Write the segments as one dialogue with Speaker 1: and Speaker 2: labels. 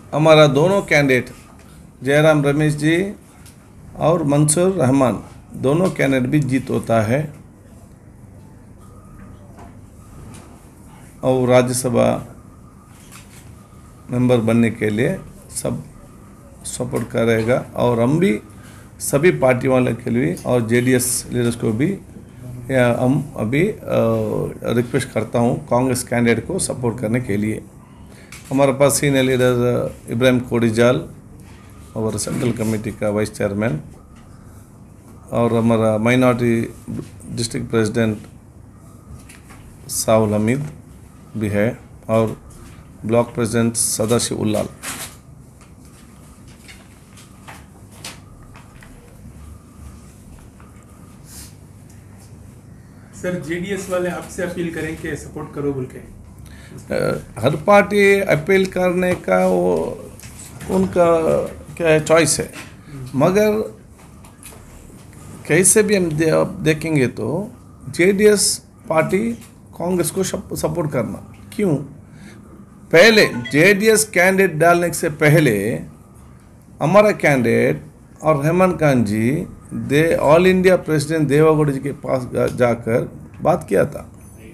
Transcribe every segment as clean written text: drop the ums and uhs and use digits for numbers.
Speaker 1: हमारा दोनों कैंडिडेट जयराम रमेश जी और मंसूर रहमान दोनों कैंडिडेट भी जीत होता है और राज्यसभा मेंबर बनने के लिए सब सपोर्ट करेगा। और हम भी सभी पार्टी वाले के लिए और जेडीएस लीडर्स को भी हम अभी रिक्वेस्ट करता हूँ कांग्रेस कैंडिडेट को सपोर्ट करने के लिए। हमारे पास सीनियर लीडर इब्राहिम कोडिजाल और सेंट्रल कमेटी का वाइस चेयरमैन और हमारा minority district president Sahul Hameed भी है और block president Sadashiv Ullal.
Speaker 2: Sir JDS वाले आपसे अपील करें कि सपोर्ट करो बोल के।
Speaker 1: हर पार्टी अपील करने का वो उनका क्या है चॉइस है, मगर कैसे भी हम देखेंगे तो जेडीएस पार्टी कांग्रेस को सपोर्ट करना क्यों। पहले जेडीएस कैंडिडेट डालने से पहले हमारा कैंडिडेट और Hemant Khan ji all India president Deve Gowda ji के पास जाकर बात किया था।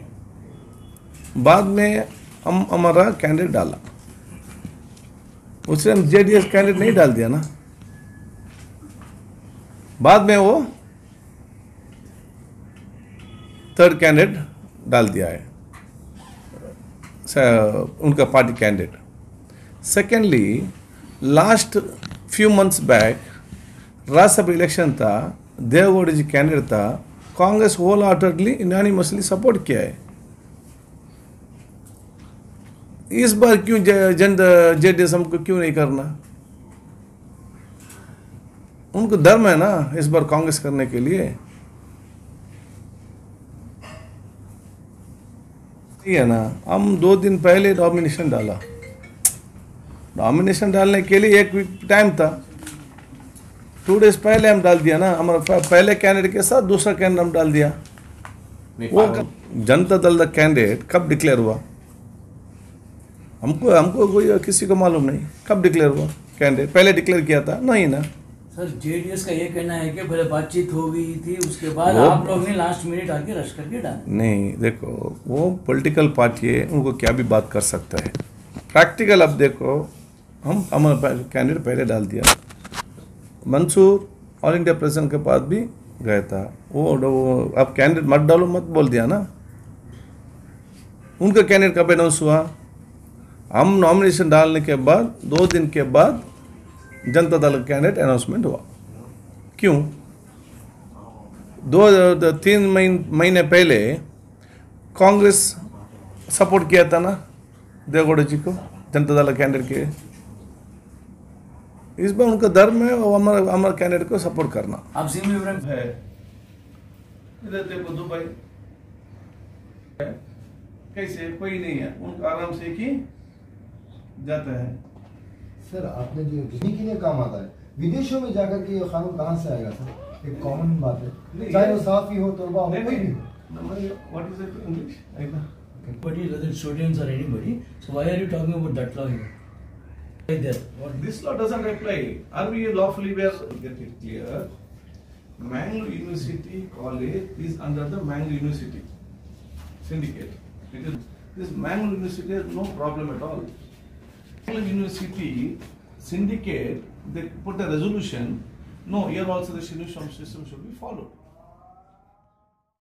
Speaker 1: बाद में हम हमारा कैंडिडेट डाला, उससे हम जेडीएस कैंडिडेट नहीं डाल दिया ना। बाद में वो थर्ड कैंडिडेट डाल दिया है उनका party candidate. Secondly last few months back Rajya Sabha election था, देवेगौड़ा जी कैंडिडेट था, Congress wholeheartedly unanimously support किया है। इस बार क्यों जेडीएस हमको क्यों नहीं करना। उनको धर्म है ना इस बार कांग्रेस करने के लिए, ठीक है ना। हम 2 दिन पहले नॉमिनेशन डाला, नॉमिनेशन डालने के लिए 1 वीक टाइम था, 2 डेज पहले हम डाल दिया ना। हमारा पहले कैंडिडेट के साथ दूसरा कैंडिडेट हम डाल दिया। वो जनता दल का कैंडिडेट कब डिक्लेयर हुआ हमको कोई किसी को मालूम नहीं कब डिक्लेयर हुआ कैंडिडेट। पहले डिक्लेयर किया था नहीं ना।
Speaker 3: सर जेडीएस का ये कहना है कि पहले बातचीत हो गई थी, उसके बाद आप लोग ने लास्ट मिनट आके रश करके डाला।
Speaker 1: नहीं, देखो वो पॉलिटिकल पार्टी है, उनको क्या भी बात कर सकता है। प्रैक्टिकल अब देखो, हम हमारा कैंडिडेट पहले डाल दिया। मंसूर ऑल इंडिया प्रेसिडेंट के पास भी गया था, वो अब कैंडिडेट मत डालो मत बोल दिया ना। उनका कैंडिडेट कब अनाउंस हुआ। हम नॉमिनेशन डालने के बाद 2 दिन के बाद जनता दल का कैंडिडेट अनाउंसमेंट हुआ। क्यों 2-3 महीने पहले कांग्रेस सपोर्ट किया था ना देवेगौड़ा जी को, जनता दल कैंडिडेट के। इस बार उनका धर्म है और हमारा कैंडिडेट को सपोर्ट करना।
Speaker 3: आप सिम
Speaker 1: है इधर देखो दुबई कैसे कोई नहीं है, उनका आराम से की जाता है।
Speaker 4: सर आपने जो किसी के लिए काम आता है, विदेशों में जाकर के ये कानून कहाँ से आएगा सर? एक कॉमन बात है, चाहे वो साफी हो तलबा हो कोई भी हो।
Speaker 1: What is it in English?
Speaker 3: Anybody, whether students or anybody, so why are you talking about that law here? Right there.
Speaker 1: This law doesn't apply. Are we lawfully we are get it clear? Mangalore University College is under the Mangalore University syndicate. It is this Mangalore University has no problem at all. Mangalore University syndicate, they put a resolution. No, here also the system should be followed.